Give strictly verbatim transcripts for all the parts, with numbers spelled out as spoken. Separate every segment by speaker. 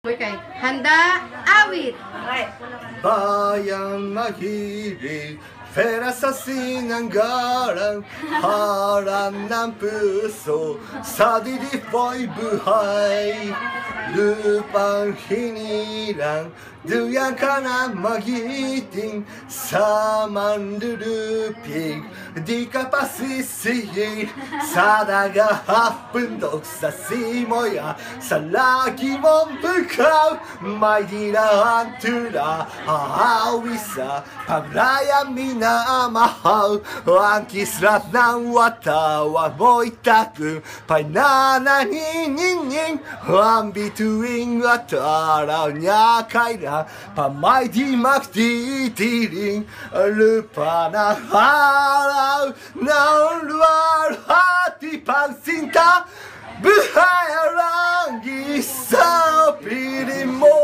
Speaker 1: Okay. Handa, awit.
Speaker 2: Bayang mahilig pera sa sinanggaran, harap ng puso sa didipoy buhay. Lupang hinirang, duyan ka na magiting sa manlulupig. Di ka pa sisihir sa nagahapundok sa simoya, sa lagi mong bukaw. May diraan tula, hahawi sa pagraya minamahal. Ang kisrat ng watawa mo'y tagumpay na nangingining. Ang bituing at araw niya kailan pa may di magtitiring. Lupa ng araw ng luwalhati pagsinta, buhay ang isang piling mo.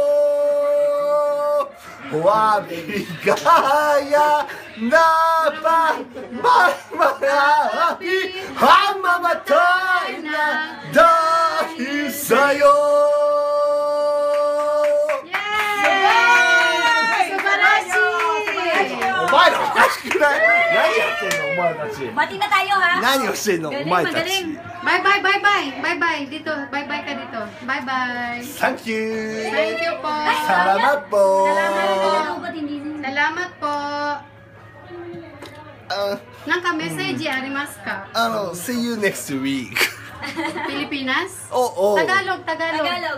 Speaker 2: Wabigaya na pa may marami ang mamatay na dahil sa'yo.お前らおかしくない？何やってんのお前たち。
Speaker 3: Bati na tayo ha.
Speaker 2: 何をしてんのお前たち。
Speaker 1: Bye bye bye bye. Bye bye dito. Bye bye ka dito. Bye bye.
Speaker 2: Thank you.
Speaker 1: Thank you po.
Speaker 2: Salamat po.
Speaker 1: Salamat po.
Speaker 2: Uh,
Speaker 1: Nang ka message arimasu ka?
Speaker 2: ano, see you next week.
Speaker 1: Pilipinas?
Speaker 2: Oo.
Speaker 1: Tagalog, Tagalog.
Speaker 3: Tagalog.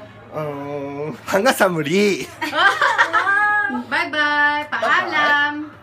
Speaker 2: Um, hanggang sa muli.
Speaker 1: Bye bye. Paalam.